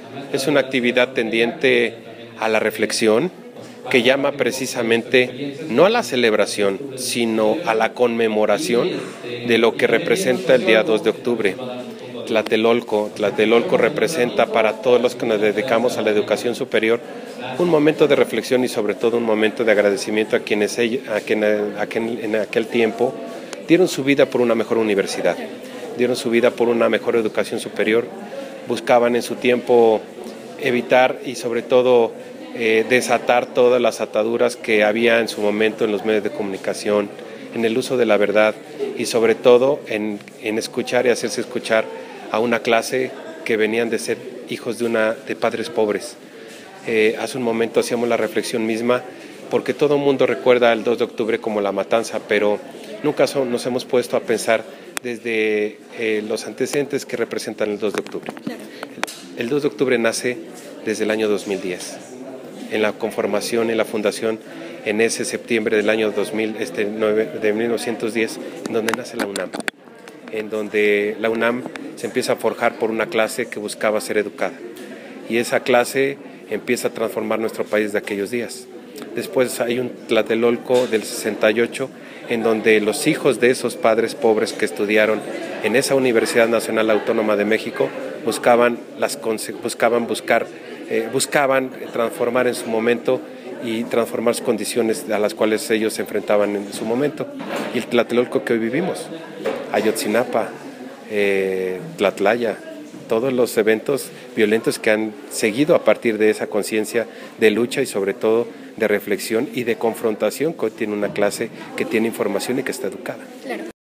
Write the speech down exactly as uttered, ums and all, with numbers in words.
Es una actividad tendiente a la reflexión que llama precisamente no a la celebración, sino a la conmemoración de lo que representa el día dos de octubre. Tlatelolco. Tlatelolco representa para todos los que nos dedicamos a la educación superior un momento de reflexión y sobre todo un momento de agradecimiento a quienes, a quien, a quien en aquel tiempo dieron su vida por una mejor universidad, dieron su vida por una mejor educación superior, buscaban en su tiempo evitar y sobre todo eh, desatar todas las ataduras que había en su momento en los medios de comunicación, en el uso de la verdad y sobre todo en, en escuchar y hacerse escuchar a una clase que venían de ser hijos de, una, de padres pobres. Eh, hace un momento hacíamos la reflexión misma porque todo el mundo recuerda el dos de octubre como la matanza, pero nunca son, nos hemos puesto a pensar desde eh, los antecedentes que representan el dos de octubre. El, el dos de octubre nace desde el año dos mil diez, en la conformación, en la fundación, en ese septiembre del año dos mil, este, de mil novecientos diez, en donde nace la UNAM, en donde la UNAM se empieza a forjar por una clase que buscaba ser educada. Y esa clase empieza a transformar nuestro país de aquellos días. Después hay un Tlatelolco del sesenta y ocho, en donde los hijos de esos padres pobres que estudiaron en esa Universidad Nacional Autónoma de México buscaban, las, buscaban, buscar, eh, buscaban transformar en su momento y transformar sus condiciones a las cuales ellos se enfrentaban en su momento. Y el Tlatelolco que hoy vivimos, Ayotzinapa, eh, Tlatlaya, todos los eventos violentos que han seguido a partir de esa conciencia de lucha y sobre todo de reflexión y de confrontación que hoy tiene una clase que tiene información y que está educada. Claro.